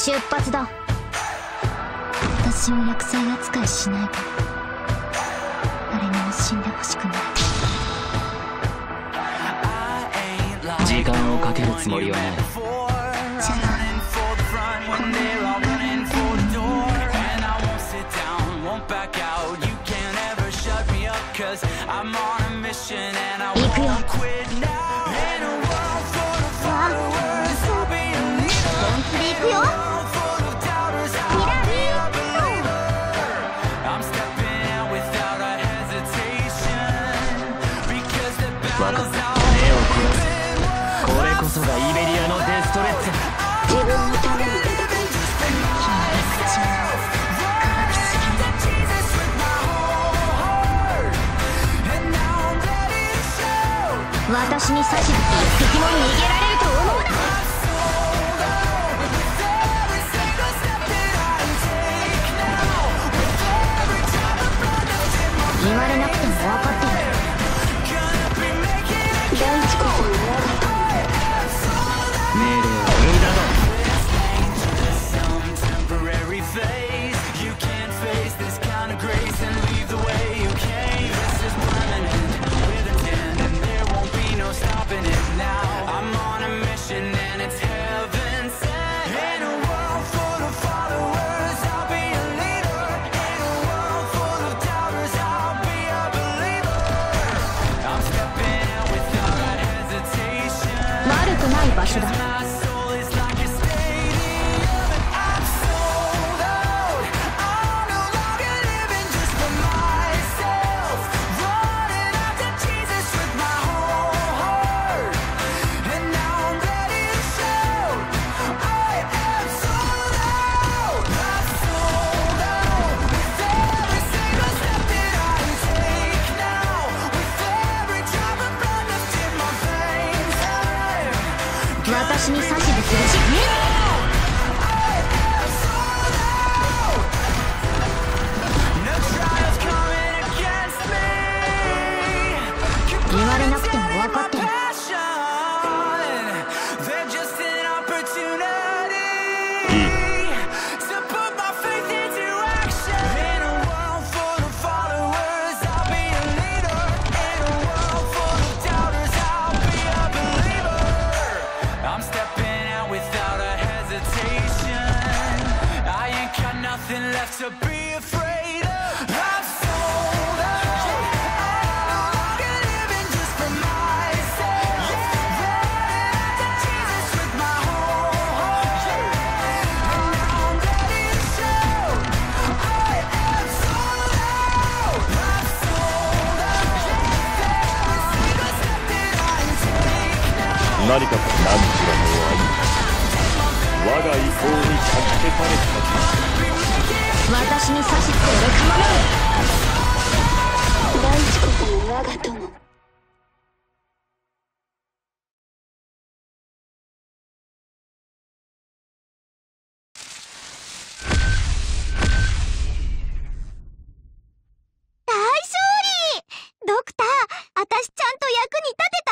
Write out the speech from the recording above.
出発だ。私を薬剤扱いしないで。誰にも死んでほしくない。 時間をかけるつもりはない。 じゃあ行くよ。 分かった。目を凝らす。これこそがイベリアのデストレッツ。 自分のために戦い、決まり口を乾きすぎる。私に指図って一匹も逃げられると思うな。言われなくても分かってる。大地こそ我が命令は無駄だ。 悪くない場所だ。私に指図するし言われなくても分かってる。 To be afraid of. I'm sold out. I'm living just for myself. Running after Jesus with my whole heart. And now I'm ready to show. I am sold out. I'm sold out. Every single step that I take now. 何か何しらの愛、我が意向にかけされた。 私に指図する構わない。大地こその我が友。大勝利！ドクター、私ちゃんと役に立てた。